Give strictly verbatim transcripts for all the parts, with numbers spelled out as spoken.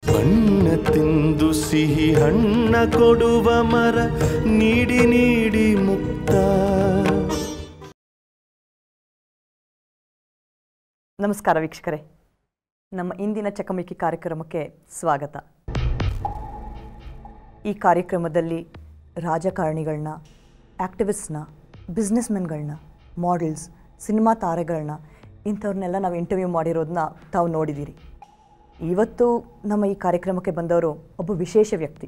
ಬಣ್ಣ ತಿಂದು ಸಿಹಿ ಹಣ್ಣ ಕೊಡುವ ಮರ ನೀಡಿ ನೀಡಿ ಮುಕ್ತ. ನಮಸ್ಕಾರ ವೀಕ್ಷಕರೇ, ನಮ್ಮ ಇಂದಿನ ಚಕಮಕಿ ಕಾರ್ಯಕ್ರಮಕ್ಕೆ ಸ್ವಾಗತ. ಈ ಕಾರ್ಯಕ್ರಮದಲ್ಲಿ ರಾಜಕಾರಣಿಗಳನ್ನ, ಆ್ಯಕ್ಟಿವಿಸ್ಟ್ನ, ಬಿಸ್ನೆಸ್ಮೆನ್ಗಳನ್ನ, ಮಾಡೆಲ್ಸ್, ಸಿನಿಮಾ ತಾರೆಗಳನ್ನ ಇಂಥವ್ರನ್ನೆಲ್ಲ ನಾವು ಇಂಟರ್ವ್ಯೂ ಮಾಡಿರೋದನ್ನ ತಾವು ನೋಡಿದ್ದೀರಿ. ಇವತ್ತು ನಮ್ಮ ಈ ಕಾರ್ಯಕ್ರಮಕ್ಕೆ ಬಂದವರು ಒಬ್ಬ ವಿಶೇಷ ವ್ಯಕ್ತಿ.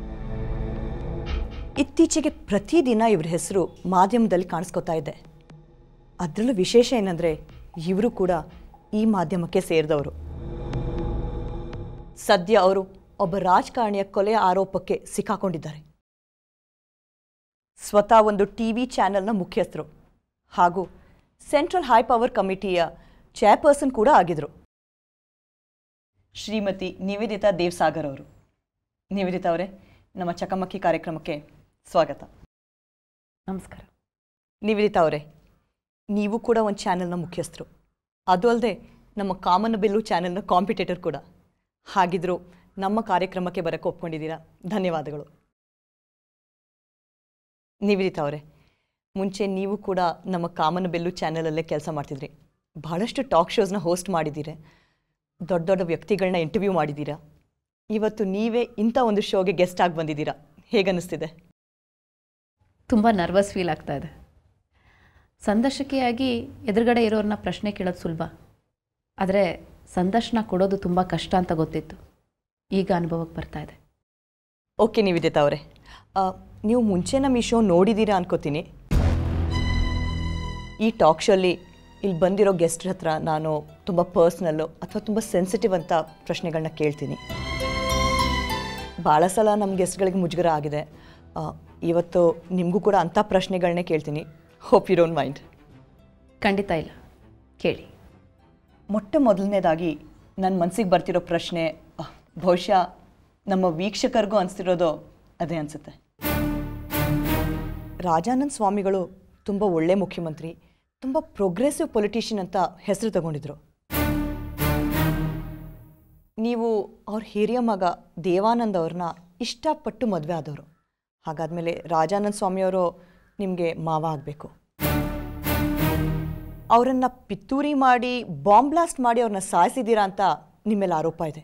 ಇತ್ತೀಚೆಗೆ ಪ್ರತಿದಿನ ಇವ್ರ ಹೆಸರು ಮಾಧ್ಯಮದಲ್ಲಿ ಕಾಣಿಸ್ಕೊತಾ ಇದೆ. ಅದರಲ್ಲೂ ವಿಶೇಷ ಏನಂದರೆ ಇವರು ಕೂಡ ಈ ಮಾಧ್ಯಮಕ್ಕೆ ಸೇರಿದವರು. ಸದ್ಯ ಅವರು ಒಬ್ಬ ರಾಜಕಾರಣಿಯ ಕೊಲೆಯ ಆರೋಪಕ್ಕೆ ಸಿಕ್ಕಾಕೊಂಡಿದ್ದಾರೆ. ಸ್ವತಃ ಒಂದು ಟಿ ವಿ ಚಾನೆಲ್ನ ಮುಖ್ಯಸ್ಥರು ಹಾಗೂ ಸೆಂಟ್ರಲ್ ಹೈ ಪವರ್ ಕಮಿಟಿಯ ಚೇರ್ಪರ್ಸನ್ ಕೂಡ ಆಗಿದ್ರು. ಶ್ರೀಮತಿ ನಿವೇದಿತಾ ದೇವಸಾಗರ್ ಅವರು. ನಿವೇದಿತಾ ಅವರೇ, ನಮ್ಮ ಚಕಮಕಿ ಕಾರ್ಯಕ್ರಮಕ್ಕೆ ಸ್ವಾಗತ. ನಮಸ್ಕಾರ. ನಿವೇದಿತಾ ಅವರೇ, ನೀವು ಕೂಡ ಒಂದು ಚಾನೆಲ್ನ ಮುಖ್ಯಸ್ಥರು, ಅದು ಅಲ್ಲದೆ ನಮ್ಮ ಕಾಮನಬಿಲ್ಲು ಚಾನೆಲ್ನ ಕಾಂಪಿಟೇಟರ್ ಕೂಡ. ಹಾಗಿದ್ರೂ ನಮ್ಮ ಕಾರ್ಯಕ್ರಮಕ್ಕೆ ಬರೋಕ್ಕೆ ಒಪ್ಕೊಂಡಿದ್ದೀರಾ, ಧನ್ಯವಾದಗಳು. ನಿವೇದಿತಾ ಅವರೇ, ಮುಂಚೆ ನೀವು ಕೂಡ ನಮ್ಮ ಕಾಮನಬಿಲ್ಲು ಚಾನೆಲಲ್ಲೇ ಕೆಲಸ ಮಾಡ್ತಿದ್ರಿ. ಬಹಳಷ್ಟು ಟಾಕ್ ಶೋಸ್ನ ಹೋಸ್ಟ್ ಮಾಡಿದ್ದೀರಿ, ದೊಡ್ಡ ದೊಡ್ಡ ವ್ಯಕ್ತಿಗಳನ್ನ ಇಂಟರ್ವ್ಯೂ ಮಾಡಿದ್ದೀರಾ. ಇವತ್ತು ನೀವೇ ಇಂಥ ಒಂದು ಶೋಗೆ ಗೆಸ್ಟ್ ಆಗಿ ಬಂದಿದ್ದೀರಾ, ಹೇಗನ್ನಿಸ್ತಿದೆ? ತುಂಬ ನರ್ವಸ್ ಫೀಲ್ ಆಗ್ತಾ ಇದೆ. ಸಂದರ್ಶಕಿಯಾಗಿ ಎದುರುಗಡೆ ಇರೋರನ್ನ ಪ್ರಶ್ನೆ ಕೇಳೋದು ಸುಲಭ, ಆದರೆ ಸಂದರ್ಶನ ಕೊಡೋದು ತುಂಬ ಕಷ್ಟ ಅಂತ ಗೊತ್ತಿತ್ತು. ಈಗ ಅನುಭವಕ್ಕೆ ಬರ್ತಾ ಇದೆ. ಓಕೆ ನಿವೇದಿತಾ ಅವರೇ, ನೀವು ಮುಂಚೆ ನಮ್ಮ ಈ ಶೋ ನೋಡಿದ್ದೀರಾ ಅನ್ಕೋತೀನಿ. ಈ ಟಾಕ್ ಶೋಲ್ಲಿ ಇಲ್ಲಿ ಬಂದಿರೋ ಗೆಸ್ಟ್ರ ಹತ್ರ ನಾನು ತುಂಬ ಪರ್ಸ್ನಲ್ಲು ಅಥವಾ ತುಂಬ ಸೆನ್ಸಿಟಿವ್ ಅಂತ ಪ್ರಶ್ನೆಗಳನ್ನ ಕೇಳ್ತೀನಿ. ಭಾಳ ಸಲ ನಮ್ಮ ಗೆಸ್ಟ್ಗಳಿಗೆ ಮುಜುಗರ ಆಗಿದೆ. ಇವತ್ತು ನಿಮಗೂ ಕೂಡ ಅಂಥ ಪ್ರಶ್ನೆಗಳನ್ನೇ ಕೇಳ್ತೀನಿ. Hope you don't mind. ಖಂಡಿತ ಇಲ್ಲ, ಕೇಳಿ. ಮೊಟ್ಟ ಮೊದಲನೇದಾಗಿ ನನ್ನ ಮನಸ್ಸಿಗೆ ಬರ್ತಿರೋ ಪ್ರಶ್ನೆ ಬಹುಶಃ ನಮ್ಮ ವೀಕ್ಷಕರಿಗೂ ಅನಿಸ್ತಿರೋದು ಅದೇ ಅನಿಸುತ್ತೆ. ರಾಜಾನಂದ ಸ್ವಾಮಿಗಳು ತುಂಬ ಒಳ್ಳೆ ಮುಖ್ಯಮಂತ್ರಿ, ತುಂಬ ಪ್ರೋಗ್ರೆಸಿವ್ ಪೊಲಿಟಿಷಿಯನ್ ಅಂತ ಹೆಸರು ತಗೊಂಡಿದ್ರು. ನೀವು ಅವ್ರ ಹಿರಿಯ ಮಗ ದೇವಾನಂದ್ ಅವ್ರನ್ನ ಇಷ್ಟಪಟ್ಟು ಮದುವೆ ಆದವರು. ಹಾಗಾದ್ಮೇಲೆ ರಾಜಾನಂದ ಸ್ವಾಮಿಯವರು ನಿಮಗೆ ಮಾವ ಆಗಬೇಕು. ಅವರನ್ನು ಪಿತ್ತೂರಿ ಮಾಡಿ, ಬಾಂಬ್ ಬ್ಲಾಸ್ಟ್ ಮಾಡಿ ಅವ್ರನ್ನ ಸಾಯಿಸಿದ್ದೀರಾ ಅಂತ ನಿಮ್ಮೆಲ್ಲ ಆರೋಪ ಇದೆ.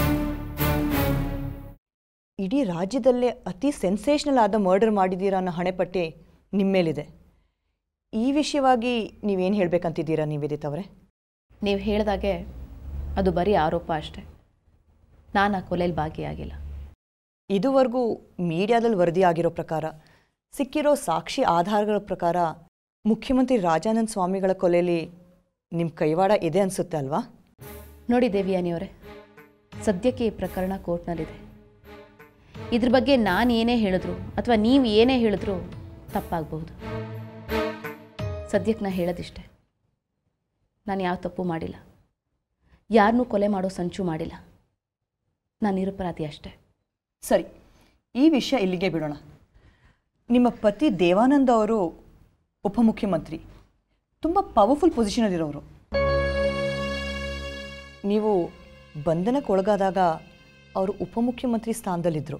ಇಡೀ ರಾಜ್ಯದಲ್ಲೇ ಅತಿ ಸೆನ್ಸೇಷನಲ್ ಆದ ಮರ್ಡರ್ ಮಾಡಿದ್ದೀರಾ ಅನ್ನೋ ಹಣೆಪಟ್ಟಿ ನಿಮ್ಮ ಮೇಲಿದೆ. ಈ ವಿಷಯವಾಗಿ ನೀವೇನು ಹೇಳಬೇಕಂತಿದ್ದೀರಾ ನಿವೇದಿತಾ ಅವರೇ? ನೀವು ಹೇಳಿದಾಗೆ ಅದು ಬರೀ ಆರೋಪ ಅಷ್ಟೆ. ನಾನು ಆ ಕೊಲೆಯಲ್ಲಿ ಭಾಗಿಯಾಗಿಲ್ಲ. ಇದುವರೆಗೂ ಮೀಡಿಯಾದಲ್ಲಿ ವರದಿ ಆಗಿರೋ ಪ್ರಕಾರ, ಸಿಕ್ಕಿರೋ ಸಾಕ್ಷಿ ಆಧಾರಗಳ ಪ್ರಕಾರ ಮುಖ್ಯಮಂತ್ರಿ ರಾಜಾನಂದ ಸ್ವಾಮಿಗಳ ಕೊಲೆಯಲ್ಲಿ ನಿಮ್ಮ ಕೈವಾಡ ಇದೆ ಅನಿಸುತ್ತೆ ಅಲ್ವಾ? ನೋಡಿ ದೇವಿಯಾನಿಯವರೇ, ಸದ್ಯಕ್ಕೆ ಈ ಪ್ರಕರಣ ಕೋರ್ಟ್ನಲ್ಲಿದೆ. ಇದ್ರ ಬಗ್ಗೆ ನಾನು ಏನೇ ಹೇಳಿದ್ರು ಅಥವಾ ನೀವು ಏನೇ ಹೇಳಿದ್ರು ತಪ್ಪಾಗಬಹುದು. ಸದ್ಯಕ್ಕೆ ನಾನು ಹೇಳೋದಿಷ್ಟೆ, ನಾನು ಯಾವ ತಪ್ಪು ಮಾಡಿಲ್ಲ, ಯಾರನ್ನೂ ಕೊಲೆ ಮಾಡೋ ಸಂಚು ಮಾಡಿಲ್ಲ. ನಾನು ನಿರಪರಾಧಿ ಅಷ್ಟೆ. ಸರಿ, ಈ ವಿಷಯ ಇಲ್ಲಿಗೆ ಬಿಡೋಣ. ನಿಮ್ಮ ಪತಿ ದೇವಾನಂದ ಅವರು ಉಪಮುಖ್ಯಮಂತ್ರಿ, ತುಂಬ ಪವರ್ಫುಲ್ ಪೊಸಿಷನಲ್ಲಿರೋರು. ನೀವು ಬಂಧನಕ್ಕೆ ಒಳಗಾದಾಗ ಅವರು ಉಪಮುಖ್ಯಮಂತ್ರಿ ಸ್ಥಾನದಲ್ಲಿದ್ದರು.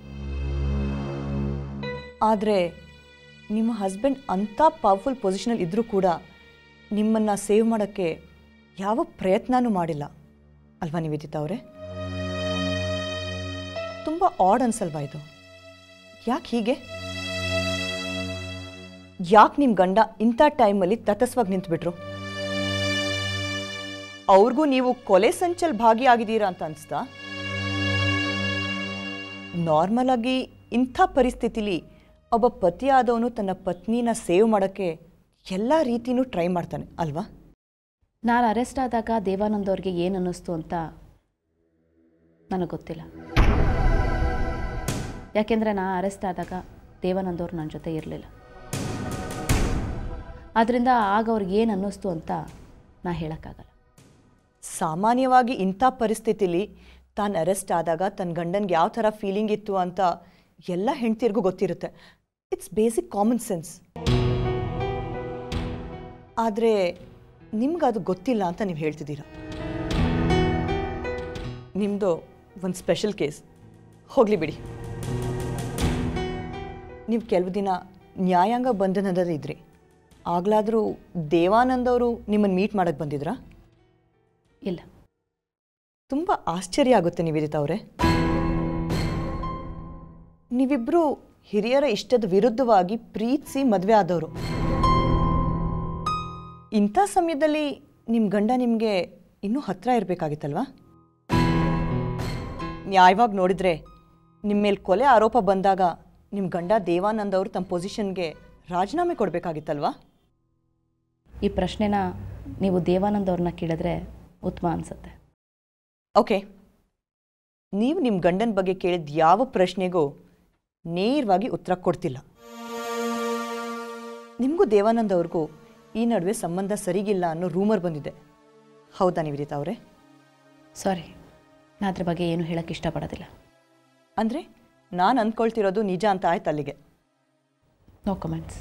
ಆದರೆ ನಿಮ್ಮ ಹಸ್ಬೆಂಡ್ ಅಂಥ ಪವರ್ಫುಲ್ ಪೊಸಿಷನಲ್ಲಿ ಇದ್ದರೂ ಕೂಡ ನಿಮ್ಮನ್ನು ಸೇವ್ ಮಾಡೋಕ್ಕೆ ಯಾವ ಪ್ರಯತ್ನವೂ ಮಾಡಿಲ್ಲ ಅಲ್ವಾ ನಿವೇದಿತಾ ಅವರೇ? ತುಂಬ ಆಡ್ ಅನ್ಸಲ್ವಾ ಇದು? ಯಾಕೆ ಹೀಗೆ? ಯಾಕೆ ನಿಮ್ಮ ಗಂಡ ಇಂಥ ಟೈಮಲ್ಲಿ ತಟಸ್ಥವಾಗಿ ನಿಂತುಬಿಟ್ರು? ಅವ್ರಿಗೂ ನೀವು ಕೊಲೆ ಸಂಚಲ್ಲಿ ಭಾಗಿಯಾಗಿದ್ದೀರಾ ಅಂತ ಅನಿಸ್ತಾ? ನಾರ್ಮಲ್ ಆಗಿ ಇಂಥ ಪರಿಸ್ಥಿತಿಲಿ ಒಬ್ಬ ಪತಿಯಾದವನು ತನ್ನ ಪತ್ನಿನ ಸೇವ್ ಮಾಡೋಕ್ಕೆ ಎಲ್ಲ ರೀತಿಯೂ ಟ್ರೈ ಮಾಡ್ತಾನೆ ಅಲ್ವಾ? ನಾನು ಅರೆಸ್ಟ್ ಆದಾಗ ದೇವಾನಂದ್ ಅವ್ರಿಗೆ ಏನು ಅನ್ನಿಸ್ತು ಅಂತ ನನಗೆ ಗೊತ್ತಿಲ್ಲ. ಯಾಕೆಂದರೆ ನಾನು ಅರೆಸ್ಟ್ ಆದಾಗ ದೇವಾನಂದ್ ಅವ್ರು ನನ್ನ ಜೊತೆ ಇರಲಿಲ್ಲ. ಆದ್ದರಿಂದ ಆಗ ಅವ್ರಿಗೆ ಏನು ಅನ್ನಿಸ್ತು ಅಂತ ನಾ ಹೇಳೋಕ್ಕಾಗಲ್ಲ. ಸಾಮಾನ್ಯವಾಗಿ ಇಂಥ ಪರಿಸ್ಥಿತಿಲಿ ತಾನು ಅರೆಸ್ಟ್ ಆದಾಗ ತನ್ನ ಗಂಡನಿಗೆ ಯಾವ ಥರ ಫೀಲಿಂಗ್ ಇತ್ತು ಅಂತ ಎಲ್ಲ ಹೆಂಡ್ತಿರ್ಗೂ ಗೊತ್ತಿರುತ್ತೆ. It's basic common sense. ಆದರೆ ನಿಮ್ಗೆ ಅದು ಗೊತ್ತಿಲ್ಲ ಅಂತ ನೀವು ಹೇಳ್ತಿದ್ದೀರಾ. ನಿಮ್ಮದು ಒಂದು ಸ್ಪೆಷಲ್ ಕೇಸ್. ಹೋಗಲಿ ಬಿಡಿ. ನೀವು ಕೆಲವು ದಿನ ನ್ಯಾಯಾಂಗ ಬಂಧನದಲ್ಲಿದ್ರಿ. ಆಗಲಾದರೂ ದೇವಾನಂದ್ ಅವರು ನಿಮ್ಮನ್ನು ಮೀಟ್ ಮಾಡೋಕ್ಕೆ ಬಂದಿದ್ರಾ? ಇಲ್ಲ. ತುಂಬ ಆಶ್ಚರ್ಯ ಆಗುತ್ತೆ ನಿವೇದಿತಾ ಅವರೇ. ನೀವಿಬ್ಬರು ಹಿರಿಯರ ಇಷ್ಟದ ವಿರುದ್ಧವಾಗಿ ಪ್ರೀತಿಸಿ ಮದುವೆ ಆದವರು. ಇಂಥ ಸಮಯದಲ್ಲಿ ನಿಮ್ಮ ಗಂಡ ನಿಮಗೆ ಇನ್ನೂ ಹತ್ತಿರ ಇರಬೇಕಾಗಿತ್ತಲ್ವಾ? ನ್ಯಾಯವಾಗಿ ನೋಡಿದರೆ ನಿಮ್ಮ ಮೇಲೆ ಕೊಲೆ ಆರೋಪ ಬಂದಾಗ ನಿಮ್ಮ ಗಂಡ ದೇವಾನಂದ್ ಅವರು ತಮ್ಮ ಪೊಸಿಷನ್ಗೆ ರಾಜೀನಾಮೆ ಕೊಡಬೇಕಾಗಿತ್ತಲ್ವಾ? ಈ ಪ್ರಶ್ನೆನ ನೀವು ದೇವಾನಂದ್ ಅವ್ರನ್ನ ಕೇಳಿದ್ರೆ ಉತ್ತಮ ಅನಿಸುತ್ತೆ. ಓಕೆ, ನೀವು ನಿಮ್ಮ ಗಂಡನ ಬಗ್ಗೆ ಕೇಳಿದ ಯಾವ ಪ್ರಶ್ನೆಗೂ ನೇರವಾಗಿ ಉತ್ತರ ಕೊಡ್ತಿಲ್ಲ. ನಿಮಗೂ ದೇವಾನಂದ್ ಅವ್ರಿಗೂ ಈ ನಡುವೆ ಸಂಬಂಧ ಸರಿಗಿಲ್ಲ ಅನ್ನೋ ರೂಮರ್ ಬಂದಿದೆ. ಹೌದಾ ನಿವೇದಿತಾ ಅವರೇ? ಸಾರಿ, ನಾನು ಅದ್ರ ಬಗ್ಗೆ ಏನು ಹೇಳೋಕ್ಕೆ ಇಷ್ಟಪಡೋದಿಲ್ಲ. ಅಂದರೆ ನಾನು ಅಂದ್ಕೊಳ್ತಿರೋದು ನಿಜ ಅಂತ ಆಯ್ತು ಅಲ್ಲಿಗೆ. No comments.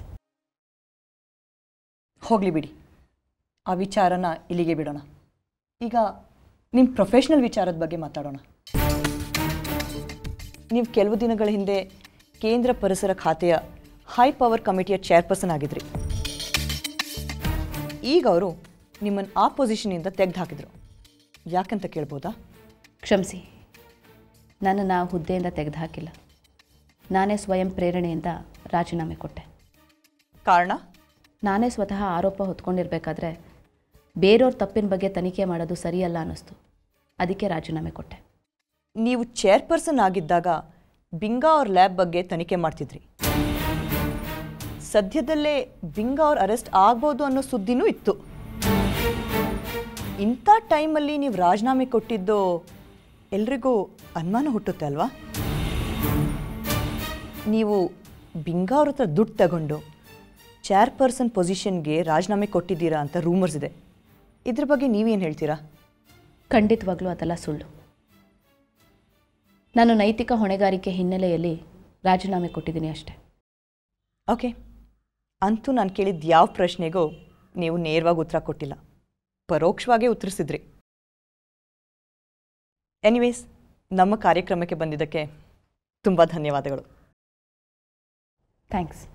ಹೋಗಲಿ ಬಿಡಿ, ಆ ವಿಚಾರನ ಇಲ್ಲಿಗೆ ಬಿಡೋಣ. ಈಗ ನಿಮ್ಮ ಪ್ರೊಫೆಷ್ನಲ್ ವಿಚಾರದ ಬಗ್ಗೆ ಮಾತಾಡೋಣ. ನೀವು ಕೆಲವು ದಿನಗಳ ಹಿಂದೆ ಕೇಂದ್ರ ಪರಿಸರ ಖಾತೆಯ ಹೈ ಪವರ್ ಕಮಿಟಿಯ ಚೇರ್ಪರ್ಸನ್ ಆಗಿದ್ರಿ. ಈಗ ಅವರು ನಿಮ್ಮನ್ನು ಆ ಪೊಸಿಷನಿಂದ ತೆಗೆದು ಹಾಕಿದ್ರು. ಯಾಕಂತ ಕೇಳ್ಬೋದಾ? ಕ್ಷಮಿಸಿ, ನನ್ನನ್ನು ಆ ಹುದ್ದೆಯಿಂದ ತೆಗೆದುಹಾಕಿಲ್ಲ. ನಾನೇ ಸ್ವಯಂ ಪ್ರೇರಣೆಯಿಂದ ರಾಜೀನಾಮೆ ಕೊಟ್ಟೆ. ಕಾರಣ? ನಾನೇ ಸ್ವತಃ ಆರೋಪ ಹೊತ್ಕೊಂಡಿರಬೇಕಾದ್ರೆ ಬೇರೆಯವ್ರ ತಪ್ಪಿನ ಬಗ್ಗೆ ತನಿಖೆ ಮಾಡೋದು ಸರಿಯಲ್ಲ ಅನ್ನಿಸ್ತು. ಅದಕ್ಕೆ ರಾಜೀನಾಮೆ ಕೊಟ್ಟೆ. ನೀವು ಚೇರ್ಪರ್ಸನ್ ಆಗಿದ್ದಾಗ ಬಿಂಗಾ ಅವ್ರ ಲ್ಯಾಬ್ ಬಗ್ಗೆ ತನಿಖೆ ಮಾಡ್ತಿದ್ರಿ. ಸದ್ಯದಲ್ಲೇ ಬಿಂಗಾ ಅವ್ರ ಅರೆಸ್ಟ್ ಆಗ್ಬೋದು ಅನ್ನೋ ಸುದ್ದಿನೂ ಇತ್ತು. ಇಂಥ ಟೈಮಲ್ಲಿ ನೀವು ರಾಜೀನಾಮೆ ಕೊಟ್ಟಿದ್ದು ಎಲ್ರಿಗೂ ಅನುಮಾನ ಹುಟ್ಟುತ್ತೆ ಅಲ್ವಾ? ನೀವು ಬಿಂಗಾ ಅವ್ರ ಹತ್ರ ದುಡ್ಡು ತಗೊಂಡು ಚೇರ್ಪರ್ಸನ್ ಪೊಸಿಷನ್ಗೆ ರಾಜೀನಾಮೆ ಕೊಟ್ಟಿದ್ದೀರಾ ಅಂತ ರೂಮರ್ಸ್ ಇದೆ. ಇದ್ರ ಬಗ್ಗೆ ನೀವೇನು ಹೇಳ್ತೀರಾ? ಖಂಡಿತವಾಗ್ಲೂ ಅದೆಲ್ಲ ಸುಳ್ಳು. ನಾನು ನೈತಿಕ ಹೊಣೆಗಾರಿಕೆ ಹಿನ್ನೆಲೆಯಲ್ಲಿ ರಾಜೀನಾಮೆ ಕೊಟ್ಟಿದ್ದೀನಿ ಅಷ್ಟೆ. ಓಕೆ, ಅಂತೂ ನಾನು ಕೇಳಿದ ಯಾವ ಪ್ರಶ್ನೆಗೂ ನೀವು ನೇರವಾಗಿ ಉತ್ತರ ಕೊಟ್ಟಿಲ್ಲ, ಪರೋಕ್ಷವಾಗಿ ಉತ್ತರಿಸಿದ್ರಿ. ಎನಿವೇಸ್, ನಮ್ಮ ಕಾರ್ಯಕ್ರಮಕ್ಕೆ ಬಂದಿದ್ದಕ್ಕೆ ತುಂಬ ಧನ್ಯವಾದಗಳು. ಥ್ಯಾಂಕ್ಸ್.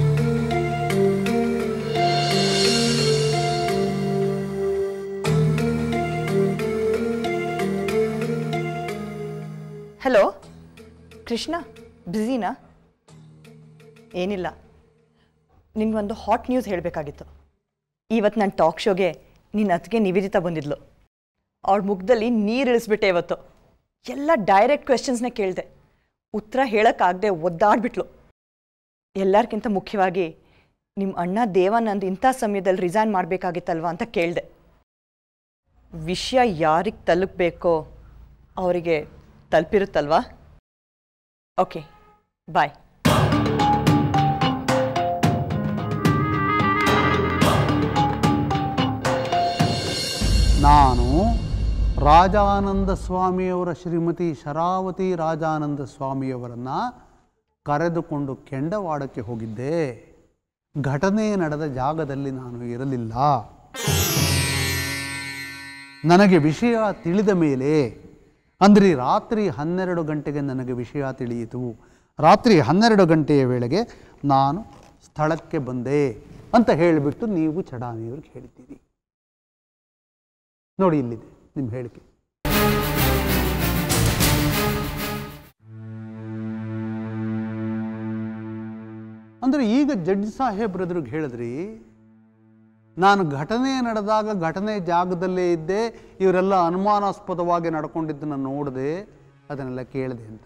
ಹಲೋ ಕೃಷ್ಣ, ಬ್ಯುಸಿನಾ? ಏನಿಲ್ಲ, ನಿನಗೊಂದು ಹಾಟ್ ನ್ಯೂಸ್ ಹೇಳಬೇಕಾಗಿತ್ತು. ಇವತ್ತು ನನ್ನ ಟಾಕ್ ಶೋಗೆ ನಿನ್ನ ಅತ್ತಿಗೆ ನಿವೇದಿತಾ ಬಂದಿದ್ಲು. ಅವಳ ಮುಖದಲ್ಲಿ ನೀರು ಇಳಿಸ್ಬಿಟ್ಟೆ. ಇವತ್ತು ಎಲ್ಲ ಡೈರೆಕ್ಟ್ ಕ್ವೆಶನ್ಸ್ನೇ ಕೇಳಿದೆ. ಉತ್ತರ ಹೇಳೋಕ್ಕಾಗದೆ ಒದ್ದಾಡ್ಬಿಟ್ಲು. ಎಲ್ಲರಿಗಿಂತ ಮುಖ್ಯವಾಗಿ ನಿಮ್ಮ ಅಣ್ಣ ದೇವಾನಂದ್ ಇಂಥ ಸಮಯದಲ್ಲಿ ರಿಸೈನ್ ಮಾಡಬೇಕಾಗಿತ್ತಲ್ವ ಅಂತ ಕೇಳಿದೆ. ವಿಷಯ ಯಾರಿಗೆ ತಲುಪಬೇಕೋ ಅವರಿಗೆ ತಲುಪಿರುತ್ತಲ್ವಾ? ಓಕೆ, ಬಾಯ್. ನಾನು ರಾಜಾನಂದ ಸ್ವಾಮಿಯವರ ಶ್ರೀಮತಿ ಶರಾವತಿ ರಾಜಾನಂದ ಸ್ವಾಮಿಯವರನ್ನು ಕರೆದುಕೊಂಡು ಕೆಂಡವಾಡಕ್ಕೆ ಹೋಗಿದ್ದೆ. ಘಟನೆ ನಡೆದ ಜಾಗದಲ್ಲಿ ನಾನು ಇರಲಿಲ್ಲ. ನನಗೆ ವಿಷಯ ತಿಳಿದ ಮೇಲೆ, ಅಂದರೆ ರಾತ್ರಿ ಹನ್ನೆರಡು ಗಂಟೆಗೆ ನನಗೆ ವಿಷಯ ತಿಳಿಯಿತು. ರಾತ್ರಿ ಹನ್ನೆರಡು ಗಂಟೆಯ ವೇಳೆಗೆ ನಾನು ಸ್ಥಳಕ್ಕೆ ಬಂದೆ ಅಂತ ಹೇಳಿಬಿಟ್ಟು ನೀವು ಚಡಾನಿಯವ್ರಿಗೆ ಹೇಳಿದ್ದೀರಿ. ನೋಡಿ, ಇಲ್ಲಿದೆ ನಿಮ್ಮ ಹೇಳಿಕೆ. ಅಂದರೆ ಈಗ ಜಡ್ಜ್ ಸಾಹೇಬ್ರದ್ರಿಗೆ ಹೇಳಿದ್ರಿ, ನಾನು ಘಟನೆ ನಡೆದಾಗ ಘಟನೆ ಜಾಗದಲ್ಲೇ ಇದ್ದೆ, ಇವರೆಲ್ಲ ಅನುಮಾನಾಸ್ಪದವಾಗಿ ನಡ್ಕೊಂಡಿದ್ದನ್ನು ನೋಡಿದೆ, ಅದನ್ನೆಲ್ಲ ಕೇಳಿದೆ ಅಂತ.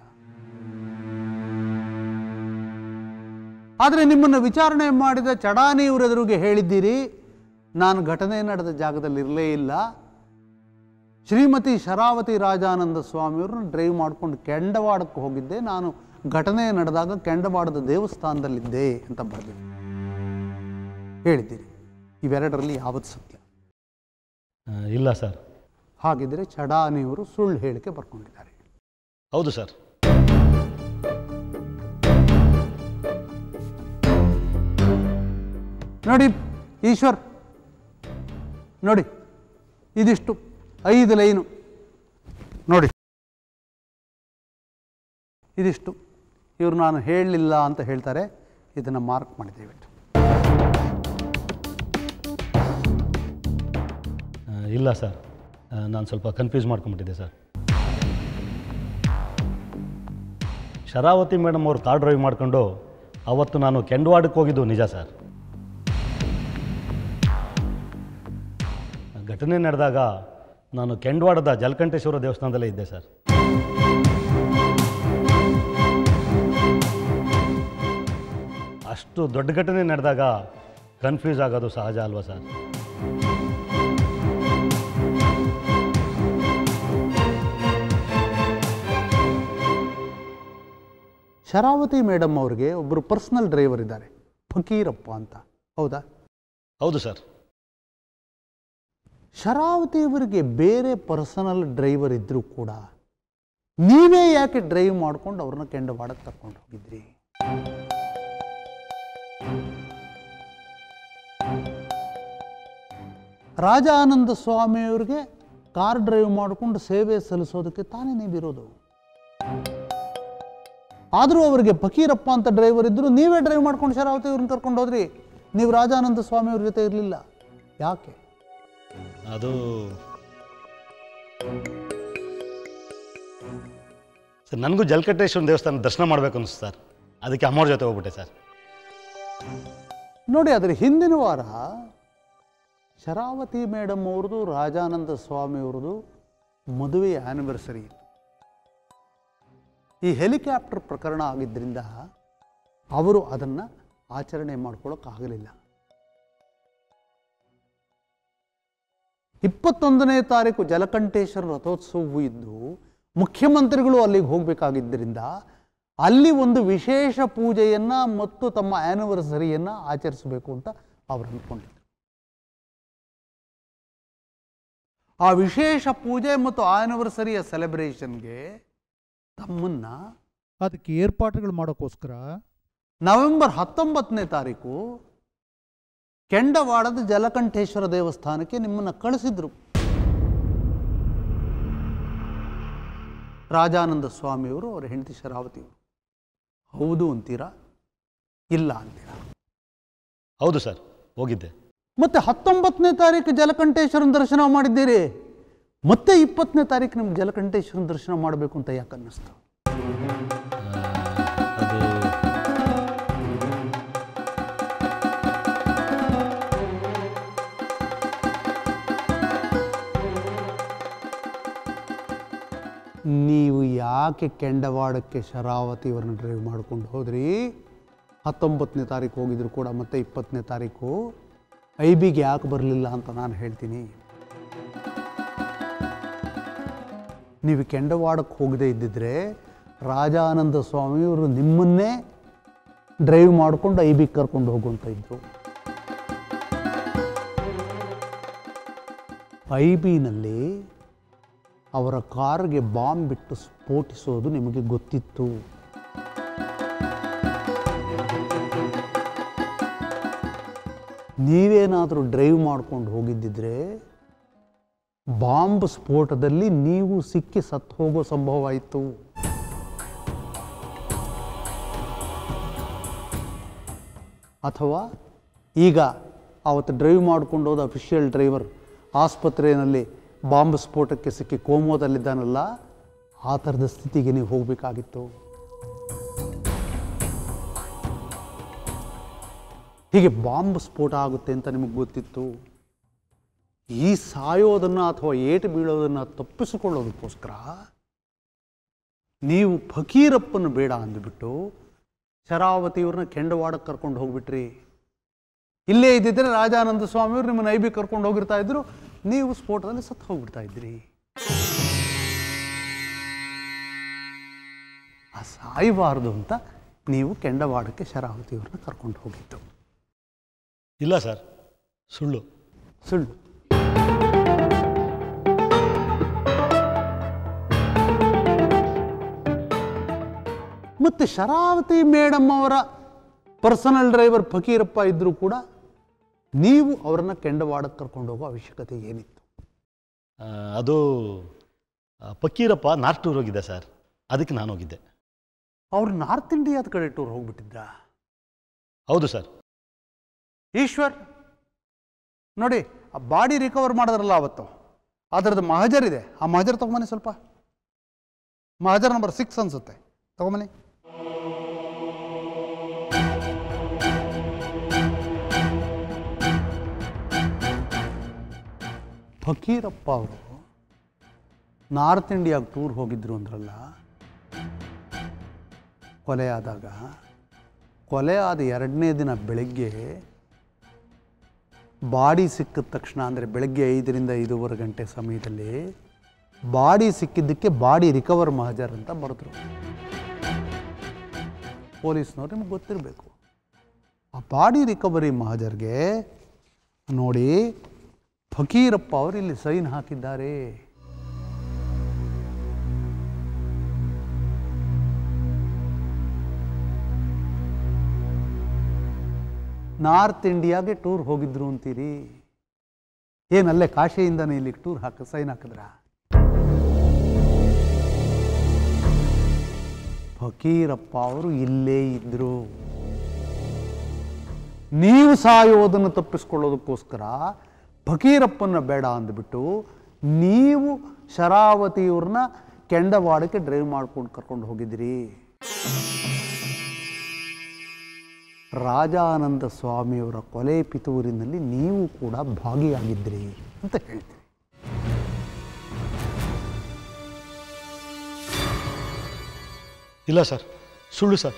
ಆದರೆ ನಿಮ್ಮನ್ನು ವಿಚಾರಣೆ ಮಾಡಿದ ಚಡಾನಿಯವರೆದುರಿಗೆ ಹೇಳಿದ್ದೀರಿ, ನಾನು ಘಟನೆ ನಡೆದ ಜಾಗದಲ್ಲಿ ಇರಲೇ ಇಲ್ಲ, ಶ್ರೀಮತಿ ಶರಾವತಿ ರಾಜಾನಂದ ಸ್ವಾಮಿಯವ್ರನ್ನ ಡ್ರೈವ್ ಮಾಡ್ಕೊಂಡು ಕೆಂಡವಾಡಕ್ಕೆ ಹೋಗಿದ್ದೆ, ನಾನು ಘಟನೆ ನಡೆದಾಗ ಕೆಂಡವಾಡದ ದೇವಸ್ಥಾನದಲ್ಲಿದ್ದೆ ಅಂತ ಬರೆದಿದ್ದೆ ಹೇಳಿದ್ದೀರಿ. ಇವೆರಡರಲ್ಲಿ ಯಾವತ್ತು ಸತ್ಯ? ಇಲ್ಲ ಸರ್. ಹಾಗಿದ್ರೆ ಚಡಾನಿಯವರು ಸುಳ್ಳು ಹೇಳಿಕೆ ಬರ್ಕೊಂಡಿದ್ದಾರೆ. ಹೌದು ಸರ್. ನೋಡಿ ಈಶ್ವರ್, ನೋಡಿ ಇದಿಷ್ಟು ಐದು ಲೈನು ನೋಡಿ. ಇದಿಷ್ಟು ಇವರು ನಾನು ಹೇಳಲಿಲ್ಲ ಅಂತ ಹೇಳ್ತಾರೆ. ಇದನ್ನು ಮಾರ್ಕ್ ಮಾಡಿದ್ದೇವೆ. ಇಲ್ಲ ಸರ್, ನಾನು ಸ್ವಲ್ಪ ಕನ್ಫ್ಯೂಸ್ ಮಾಡ್ಕೊಂಬಿಟ್ಟಿದ್ದೆ ಸರ್. ಶರಾವತಿ ಮೇಡಮ್ ಅವರು ಕಾರ್ ಡ್ರೈವ್ ಮಾಡಿಕೊಂಡು ಅವತ್ತು ನಾನು ಕೆಂಡವಾಡಕ್ಕೆ ಹೋಗಿದ್ದು ನಿಜ ಸರ್. ಘಟನೆ ನಡೆದಾಗ ನಾನು ಕೆಂಡವಾಡದ ಜಲಕಂಠೇಶ್ವರ ದೇವಸ್ಥಾನದಲ್ಲೇ ಇದ್ದೆ ಸರ್. ಅಷ್ಟು ದೊಡ್ಡ ಘಟನೆ ನಡೆದಾಗ ಕನ್ಫ್ಯೂಸ್ ಆಗೋದು ಸಹಜ ಅಲ್ವಾ ಸರ್? ಶರಾವತಿ ಮೇಡಮ್ ಅವ್ರಿಗೆ ಒಬ್ಬರು ಪರ್ಸನಲ್ ಡ್ರೈವರ್ ಇದ್ದಾರೆ, ಫಕೀರಪ್ಪ ಅಂತ, ಹೌದಾ? ಹೌದು ಸರ್. ಶರಾವತಿಯವರಿಗೆ ಬೇರೆ ಪರ್ಸನಲ್ ಡ್ರೈವರ್ ಇದ್ದರೂ ಕೂಡ ನೀವೇ ಯಾಕೆ ಡ್ರೈವ್ ಮಾಡ್ಕೊಂಡು ಅವ್ರನ್ನ ಕೆಂಡವಾಡಕ್ಕೆ ಕರ್ಕೊಂಡು ಹೋಗಿದ್ರಿ? ರಾಜ ಆನಂದ ಸ್ವಾಮಿಯವ್ರಿಗೆ ಕಾರ್ ಡ್ರೈವ್ ಮಾಡಿಕೊಂಡು ಸೇವೆ ಸಲ್ಲಿಸೋದಕ್ಕೆ ತಾನೇ ನೀವಿರೋದು. ಆದರೂ ಅವರಿಗೆ ಫಕೀರಪ್ಪ ಅಂತ ಡ್ರೈವರ್ ಇದ್ದರು, ನೀವೇ ಡ್ರೈವ್ ಮಾಡ್ಕೊಂಡು ಶರಾವತಿ ಅವ್ರನ್ನ ಕರ್ಕೊಂಡು ಹೋದ್ರಿ. ನೀವು ರಾಜಾನಂದ ಸ್ವಾಮಿಯವ್ರ ಜೊತೆ ಇರಲಿಲ್ಲ, ಯಾಕೆ? ಅದು ಸರ್, ನನಗೂ ಜಲಕಂಠೇಶ್ವರ ದೇವಸ್ಥಾನ ದರ್ಶನ ಮಾಡಬೇಕು ಅನಿಸ್ತು ಸರ್. ಅದಕ್ಕೆ ಅಮ್ಮವ್ರ ಜೊತೆ ಹೋಗ್ಬಿಟ್ಟೆ ಸರ್. ನೋಡಿ, ಅದರ ಹಿಂದಿನ ವಾರ ಶರಾವತಿ ಮೇಡಮ್ ಅವ್ರದ್ದು ರಾಜಾನಂದ ಸ್ವಾಮಿಯವ್ರದ್ದು ಮದುವೆ ಆ್ಯನಿವರ್ಸರಿ ಇತ್ತು. ಈ ಹೆಲಿಕಾಪ್ಟರ್ ಪ್ರಕರಣ ಆಗಿದ್ದರಿಂದ ಅವರು ಅದನ್ನು ಆಚರಣೆ ಮಾಡ್ಕೊಳ್ಳೋಕ್ಕಾಗಲಿಲ್ಲ. ಇಪ್ಪತ್ತೊಂದನೇ ತಾರೀಕು ಜಲಕಂಠೇಶ್ವರ ರಥೋತ್ಸವವು ಇದ್ದು ಮುಖ್ಯಮಂತ್ರಿಗಳು ಅಲ್ಲಿಗೆ ಹೋಗಬೇಕಾಗಿದ್ದರಿಂದ ಅಲ್ಲಿ ಒಂದು ವಿಶೇಷ ಪೂಜೆಯನ್ನು ಮತ್ತು ತಮ್ಮ ಆ್ಯನಿವರ್ಸರಿಯನ್ನು ಆಚರಿಸಬೇಕು ಅಂತ ಅವರು ಅಂದ್ಕೊಂಡಿದ್ರು. ಆ ವಿಶೇಷ ಪೂಜೆ ಮತ್ತು ಆ್ಯನಿವರ್ಸರಿಯ ಸೆಲೆಬ್ರೇಷನ್ಗೆ ತಮ್ಮನ್ನ ಅದಕ್ಕೆ ಏರ್ಪಾಡುಗಳು ಮಾಡೋಕ್ಕೋಸ್ಕರ ನವೆಂಬರ್ ಹತ್ತೊಂಬತ್ತನೇ ತಾರೀಕು ಕೆಂಡವಾಡದ ಜಲಕಂಠೇಶ್ವರ ದೇವಸ್ಥಾನಕ್ಕೆ ನಿಮ್ಮನ್ನು ಕಳಿಸಿದ್ರು. ರಾಜಾನಂದ ಸ್ವಾಮಿಯವರು ಅವರ ಹೆಂಡತಿ ಶರಾವತಿಯವರು. ಹೌದು ಅಂತೀರಾ, ಇಲ್ಲ ಅಂತೀರಾ? ಹೌದು ಸರ್, ಹೋಗಿದ್ದೆ. ಮತ್ತೆ ಹತ್ತೊಂಬತ್ತನೇ ತಾರೀಕು ಜಲಕಂಠೇಶ್ವರನ ದರ್ಶನ ಮಾಡಿದ್ದೀರಿ, ಮತ್ತೆ ಇಪ್ಪತ್ತನೇ ತಾರೀಕು ನಿಮ್ಗೆ ಜಲಕಂಠೇಶ್ವರನ ದರ್ಶನ ಮಾಡಬೇಕು ಅಂತ ಯಾಕೆ ಅನ್ನಿಸ್ತು? ಅದು ನೀವು ಯಾಕೆ ಕೆಂಡವಾಡಕ್ಕೆ ಶರಾವತಿಯವರನ್ನ ಡ್ರೈವ್ ಮಾಡ್ಕೊಂಡು ಹೋದ್ರಿ? ಹತ್ತೊಂಬತ್ತನೇ ತಾರೀಕು ಹೋಗಿದ್ರು ಕೂಡ ಮತ್ತೆ ಇಪ್ಪತ್ತನೇ ತಾರೀಕು ಐ ಬಿಗೆ ಯಾಕೆ ಬರಲಿಲ್ಲ ಅಂತ ನಾನು ಹೇಳ್ತೀನಿ. ನೀವು ಕೆಂಡವಾಡಕ್ಕೆ ಹೋಗದೇ ಇದ್ದಿದ್ರೆ ರಾಜಾನಂದ ಸ್ವಾಮಿಯವರು ನಿಮ್ಮನ್ನೇ ಡ್ರೈವ್ ಮಾಡಿಕೊಂಡು ಐ ಬಿಗೆ ಕರ್ಕೊಂಡು ಹೋಗುವಂತ ಇದ್ರು. ಐ ಬಿನಲ್ಲಿ ಅವರ ಕಾರ್ಗೆ ಬಾಂಬ್ ಬಿಟ್ಟು ಸ್ಫೋಟಿಸೋದು ನಿಮಗೆ ಗೊತ್ತಿತ್ತು. ನೀವೇನಾದರೂ ಡ್ರೈವ್ ಮಾಡ್ಕೊಂಡು ಹೋಗಿದ್ದಿದ್ರೆ ಬಾಂಬ್ ಸ್ಫೋಟದಲ್ಲಿ ನೀವು ಸಿಕ್ಕಿ ಸತ್ತು ಹೋಗೋ ಸಂಭವ ಆಯಿತು. ಅಥವಾ ಈಗ ಅವತ್ತು ಡ್ರೈವ್ ಮಾಡ್ಕೊಂಡು ಹೋದ ಅಫಿಷಿಯಲ್ ಡ್ರೈವರ್ ಆಸ್ಪತ್ರೆಯಲ್ಲಿ ಬಾಂಬ್ ಸ್ಫೋಟಕ್ಕೆ ಸಿಕ್ಕಿ ಕೋಮೋದಲ್ಲಿದ್ದಾನಲ್ಲ, ಆ ಥರದ ಸ್ಥಿತಿಗೆ ನೀವು ಹೋಗಬೇಕಾಗಿತ್ತು. ಹೀಗೆ ಬಾಂಬ್ ಸ್ಫೋಟ ಆಗುತ್ತೆ ಅಂತ ನಿಮಗೆ ಗೊತ್ತಿತ್ತು. ಈ ಸಾಯೋದನ್ನು ಅಥವಾ ಏಟು ಬೀಳೋದನ್ನು ತಪ್ಪಿಸಿಕೊಳ್ಳೋದಕ್ಕೋಸ್ಕರ ನೀವು ಫಕೀರಪ್ಪನ ಬೇಡ ಅಂದುಬಿಟ್ಟು ಶರಾವತಿಯವ್ರನ್ನ ಕೆಂಡವಾಡಕ್ಕೆ ಕರ್ಕೊಂಡು ಹೋಗ್ಬಿಟ್ರಿ. ಇಲ್ಲೇ ಇದ್ದಿದ್ರೆ ರಾಜಾನಂದ ಸ್ವಾಮಿಯವರು ನಿಮ್ಮನ್ನು ಐ ಬಿ ಕರ್ಕೊಂಡು ಹೋಗಿರ್ತಾ ಇದ್ರು, ನೀವು ಸ್ಫೋಟದಲ್ಲಿ ಸತ್ತು ಹೋಗ್ಬಿಡ್ತಾ ಇದ್ರಿ. ಆ ಸಾಯಬಾರ್ದು ಅಂತ ನೀವು ಕೆಂಡವಾಡಕ್ಕೆ ಶರಾವತಿಯವ್ರನ್ನ ಕರ್ಕೊಂಡು ಹೋಗಿದ್ದು. ಇಲ್ಲ ಸರ್, ಸುಳ್ಳು ಸುಳ್ಳು. ಮತ್ತು ಶರಾವತಿ ಮೇಡಮ್ ಅವರ ಪರ್ಸನಲ್ ಡ್ರೈವರ್ ಫಕೀರಪ್ಪ ಇದ್ದರೂ ಕೂಡ ನೀವು ಅವರನ್ನು ಕೆಂಡವಾಡಕ್ಕೆ ಕರ್ಕೊಂಡು ಹೋಗೋ ಅವಶ್ಯಕತೆ ಏನಿತ್ತು? ಅದು ಫಕೀರಪ್ಪ ನಾರ್ಟೂರ್ ಹೋಗಿದ್ದೆ ಸರ್, ಅದಕ್ಕೆ ನಾನು ಹೋಗಿದ್ದೆ. ಅವ್ರು ನಾರ್ತ್ ಇಂಡಿಯಾದ ಕಡೆ ಟೂರ್ ಹೋಗ್ಬಿಟ್ಟಿದ್ರಾ? ಹೌದು ಸರ್. ಈಶ್ವರ್ ನೋಡಿ, ಆ ಬಾಡಿ ರಿಕವರ್ ಮಾಡಿದ್ರಲ್ಲ ಅವತ್ತು, ಅದರದ್ದು ಮಹಜರ್ ಇದೆ. ಆ ಮಹಜರ್ ತಗೊಂಬನ್ನಿ ಸ್ವಲ್ಪ. ಮಹಜರ್ ನಂಬರ್ ಸಿಕ್ಸ್ ಅನ್ಸುತ್ತೆ, ತಗೊಂಬನ್ನಿ. ಫಕೀರಪ್ಪ ಅವರು ನಾರ್ತ್ ಇಂಡಿಯಾಗೆ ಟೂರ್ ಹೋಗಿದ್ರು ಅಂದ್ರಲ್ಲ, ಕೊಲೆ ಆದಾಗ, ಕೊಲೆ ಆದ ಎರಡನೇ ದಿನ ಬೆಳಗ್ಗೆ ಬಾಡಿ ಸಿಕ್ಕಿದ ತಕ್ಷಣ, ಅಂದರೆ ಬೆಳಗ್ಗೆ ಐದರಿಂದ ಐದೂವರೆ ಗಂಟೆ ಸಮಯದಲ್ಲಿ ಬಾಡಿ ಸಿಕ್ಕಿದ್ದಕ್ಕೆ ಬಾಡಿ ರಿಕವರ್ ಮಹಜರ್ ಅಂತ ಬರೆದ್ರು. ಪೊಲೀಸ್ನವ್ರು ನಿಮ್ಗೆ ಗೊತ್ತಿರಬೇಕು. ಆ ಬಾಡಿ ರಿಕವರಿ ಮಹಜರ್ಗೆ ನೋಡಿ ಫಕೀರಪ್ಪ ಅವರು ಇಲ್ಲಿ ಸೈನ್ ಹಾಕಿದ್ದಾರೆ. ನಾರ್ತ್ ಇಂಡಿಯಾಗೆ ಟೂರ್ ಹೋಗಿದ್ರು ಅಂತೀರಿ. ಏನಲ್ಲೇ ಕಾಶಿಯಿಂದನೇ ಇಲ್ಲಿ ಟೂರ್ ಹಾಕ ಸೈನ್ ಹಾಕಿದ್ರ? ಫಕೀರಪ್ಪ ಅವರು ಇಲ್ಲೇ ಇದ್ರು. ನೀವು ಸಾಯೋದನ್ನು ತಪ್ಪಿಸ್ಕೊಳ್ಳೋದಕ್ಕೋಸ್ಕರ ಫಕೀರಪ್ಪನ ಬೇಡ ಅಂದ್ಬಿಟ್ಟು ನೀವು ಶರಾವತಿಯವ್ರನ್ನ ಕೆಂಡವಾಡಕ್ಕೆ ಡ್ರೈವ್ ಮಾಡ್ಕೊಂಡು ಕರ್ಕೊಂಡು ಹೋಗಿದ್ರಿ. ರಾಜಾನಂದ ಸ್ವಾಮಿಯವರ ಕೊಲೆ ಪಿತೂರಿನಲ್ಲಿ ನೀವು ಕೂಡ ಭಾಗಿಯಾಗಿದ್ರಿ ಅಂತ ಹೇಳ್ತೀರಿ. ಇಲ್ಲ ಸರ್, ಸುಳ್ಳು ಸರ್.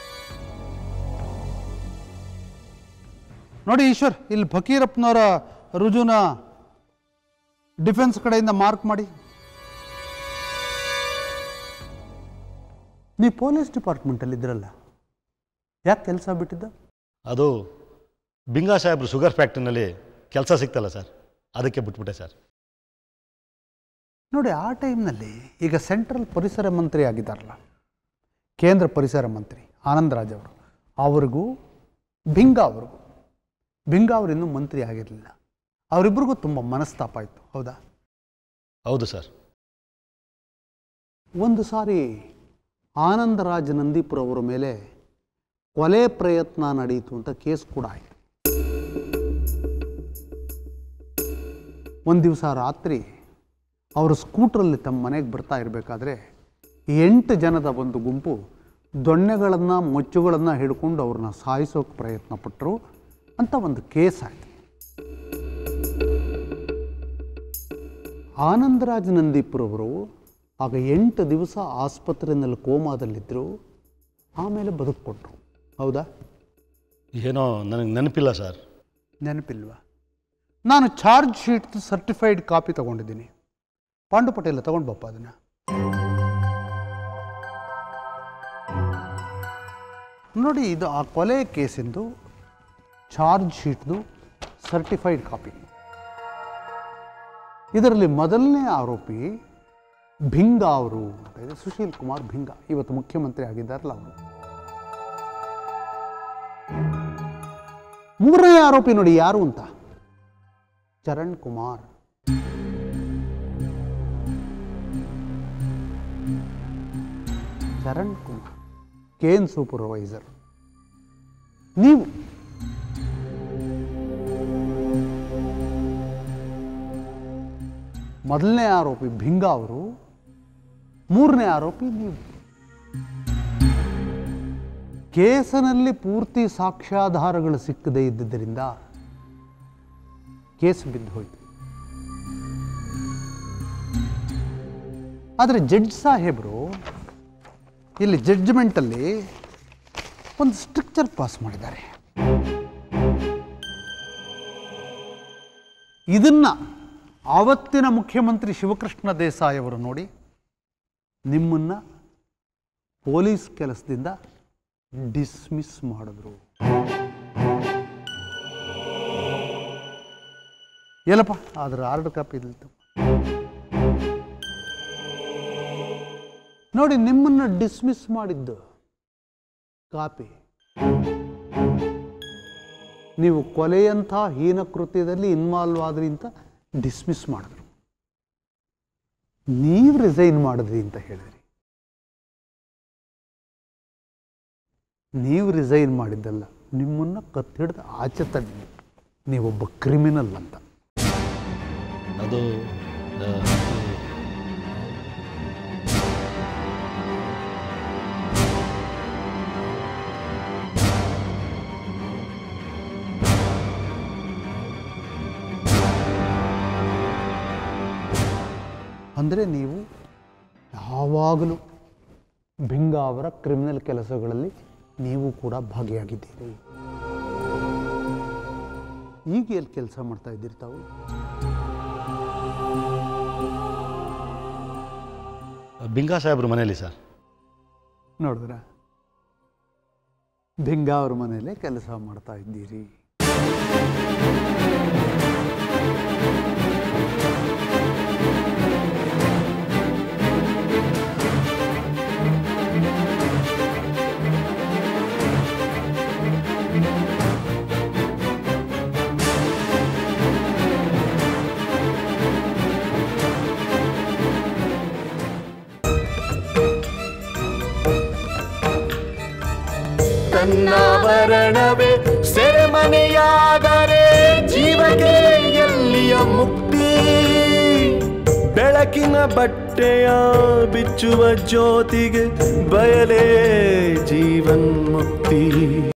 ನೋಡಿ ಈಶ್ವರ್, ಇಲ್ಲಿ ಫಕೀರಪ್ಪನವರ ರುಜುನ ಡಿಫೆನ್ಸ್ ಕಡೆಯಿಂದ ಮಾರ್ಕ್ ಮಾಡಿ. ನೀವು ಪೊಲೀಸ್ ಡಿಪಾರ್ಟ್ಮೆಂಟಲ್ಲಿ ಇದ್ರಲ್ಲ, ಯಾಕೆ ಕೆಲಸ ಬಿಟ್ಟಿದ್ದ? ಅದು ಬಿಂಗಾ ಸಾಹೇಬ್ರು ಶುಗರ್ ಫ್ಯಾಕ್ಟ್ರಿನಲ್ಲಿ ಕೆಲಸ ಸಿಗ್ತಲ್ಲ ಸರ್, ಅದಕ್ಕೆ ಬಿಟ್ಬಿಟ್ಟೆ ಸರ್. ನೋಡಿ, ಆ ಟೈಮ್ನಲ್ಲಿ ಈಗ ಸೆಂಟ್ರಲ್ ಪರಿಸರ ಮಂತ್ರಿ ಆಗಿದ್ದಾರಲ್ಲ, ಕೇಂದ್ರ ಪರಿಸರ ಮಂತ್ರಿ ಆನಂದರಾಜ್ ಅವರು, ಅವ್ರಿಗೂ ಬಿಂಗಾ ಅವ್ರಿಗೂ, ಬಿಂಗಾ ಅವರಿನ್ನೂ ಮಂತ್ರಿ ಆಗಿರಲಿಲ್ಲ, ಅವರಿಬ್ಬರಿಗೂ ತುಂಬ ಮನಸ್ತಾಪ ಇತ್ತು, ಹೌದಾ? ಹೌದು ಸರ್. ಒಂದು ಸಾರಿ ಆನಂದರಾಜ್ ನಂದೀಪುರ ಅವರ ಮೇಲೆ ಕೊಲೆ ಪ್ರಯತ್ನ ನಡೆಯಿತು ಅಂತ ಕೇಸ್ ಕೂಡ ಆಯಿತು. ಒಂದು ದಿವಸ ರಾತ್ರಿ ಅವರು ಸ್ಕೂಟ್ರಲ್ಲಿ ತಮ್ಮ ಮನೆಗೆ ಬರ್ತಾ ಇರಬೇಕಾದ್ರೆ ಎಂಟು ಜನದ ಒಂದು ಗುಂಪು ದೊಣ್ಣೆಗಳನ್ನು ಮೊಚ್ಚುಗಳನ್ನು ಹಿಡ್ಕೊಂಡು ಅವ್ರನ್ನ ಸಾಯಿಸೋಕೆ ಪ್ರಯತ್ನ ಪಟ್ಟರು ಅಂತ ಒಂದು ಕೇಸ್ ಆಯಿತು. ಆನಂದರಾಜ್ ನಂದೀಪುರವರು ಆಗ ಎಂಟು ದಿವಸ ಆಸ್ಪತ್ರೆಯಲ್ಲಿ ಕೋಮಾದಲ್ಲಿದ್ದರು, ಆಮೇಲೆ ಬದುಕ್ಕೊಟ್ರು, ಹೌದಾ? ಏನೋ ನನಗೆ ನೆನಪಿಲ್ಲ ಸರ್. ನೆನಪಿಲ್ವಾ? ನಾನು ಚಾರ್ಜ್ ಶೀಟ್ ಸರ್ಟಿಫೈಡ್ ಕಾಪಿ ತಗೊಂಡಿದ್ದೀನಿ. ಪಾಂಡು ಪಟೇಲ ತಗೊಂಡು ಬಪ್ಪ ಅದನ್ನು. ನೋಡಿ, ಇದು ಆ ಕೊಲೆ ಕೇಸಿಂದು ಚಾರ್ಜ್ ಶೀಟ್ದು ಸರ್ಟಿಫೈಡ್ ಕಾಪಿ. ಇದರಲ್ಲಿ ಮೊದಲನೇ ಆರೋಪಿ ಭಿಂಗಾ ಅವರು ಅಂತ ಇದೆ, ಸುಶೀಲ್ ಕುಮಾರ್ ಭಿಂಗಾ, ಇವತ್ತು ಮುಖ್ಯಮಂತ್ರಿ ಆಗಿದ್ದಾರಲ್ಲ ಅವರು. ಮೂರನೇ ಆರೋಪಿ ನೋಡಿ ಯಾರು ಅಂತ, ಚರಣ್ ಕುಮಾರ್. Charan Kumar cane supervisor. ನೀವು ಮೊದಲನೇ ಆರೋಪಿ ಭಿಂಗಾ ಅವರು, ಮೂರನೇ ಆರೋಪಿ ನೀವು. ಕೇಸಿನಲ್ಲಿ ಪೂರ್ತಿ ಸಾಕ್ಷ್ಯಾಧಾರಗಳು ಸಿಕ್ಕದೇ ಇದ್ದುದರಿಂದ ಕೇಸ್ ಬಿದ್ದು ಹೋಯಿತು. ಆದರೆ ಜಡ್ಜ್ ಸಾಹೇಬರು ಇಲ್ಲಿ ಜಡ್ಜ್ಮೆಂಟಲ್ಲಿ ಒಂದು ಸ್ಟ್ರಕ್ಚರ್ ಪಾಸ್ ಮಾಡಿದ್ದಾರೆ. ಇದನ್ನು ಆವತ್ತಿನ ಮುಖ್ಯಮಂತ್ರಿ ಶಿವಕೃಷ್ಣ ದೇಸಾಯಿ ಅವರು ನೋಡಿ ನಿಮ್ಮನ್ನು ಪೊಲೀಸ್ ಕೆಲಸದಿಂದ ಡಿಸ್ಮಿಸ್ ಮಾಡಿದ್ರು. ಎಲ್ಲಪ್ಪ ಅದರ ಆರ್ಡರ್ ಕಾಪಿ ಇಲ್ಲಿತ್ತು ನೋಡಿ, ನಿಮ್ಮನ್ನು ಡಿಸ್ಮಿಸ್ ಮಾಡಿದ್ದು ಕಾಪಿ. ನೀವು ಕೊಲೆಯಂಥ ಹೀನ ಕೃತ್ಯದಲ್ಲಿ ಇನ್ವಾಲ್ವ್ ಆದ್ರಿ ಅಂತ ಡಿಸ್ಮಿಸ್ ಮಾಡಿದ್ರು. ನೀವು ರಿಸೈನ್ ಮಾಡಿದ್ರಿ ಅಂತ ಹೇಳಿದ್ರಿ. ನೀವು ರಿಸೈನ್ ಮಾಡಿದ್ದಲ್ಲ, ನಿಮ್ಮನ್ನು ಕತ್ತಿಡ್ದು ಆಚೆ ತಳ್ಳಿ ನೀವೊಬ್ಬ ಕ್ರಿಮಿನಲ್ ಅಂತ. ಅದು ಆ, ಅಂದರೆ ನೀವು ಯಾವಾಗಲೂ ಭಿಂಗ ಅವರ ಕ್ರಿಮಿನಲ್ ಕೆಲಸಗಳಲ್ಲಿ ನೀವು ಕೂಡ ಭಾಗಿಯಾಗಿದ್ದೀರಿ. ಈಗ ಎಲ್ಲಿ ಕೆಲಸ ಮಾಡ್ತಾ ಇದ್ದೀರಿ ತಾವು? ಬಿಂಗಾ ಸಾಹೇಬ್ರ ಮನೆಯಲ್ಲಿ ಸರ್. ನೋಡಿದ್ರ, ಭಿಂಗ ಅವ್ರ ಮನೆಯಲ್ಲೇ ಕೆಲಸ ಮಾಡ್ತಾ ಇದ್ದೀರಿ. ತನ್ನಾವರಣವೇ ಸೆರೆಮನೆಯಾದರೆ ಜೀವಕ್ಕೆ ಎಲ್ಲಿಯ ಮುಕ್ತಿ? ಬೆಳಕಿನ ಬಟ್ಟೆಯ ಬಿಚ್ಚುವ ಜ್ಯೋತಿಗೆ ಬಯಲೇ ಜೀವನ್ಮುಕ್ತಿ.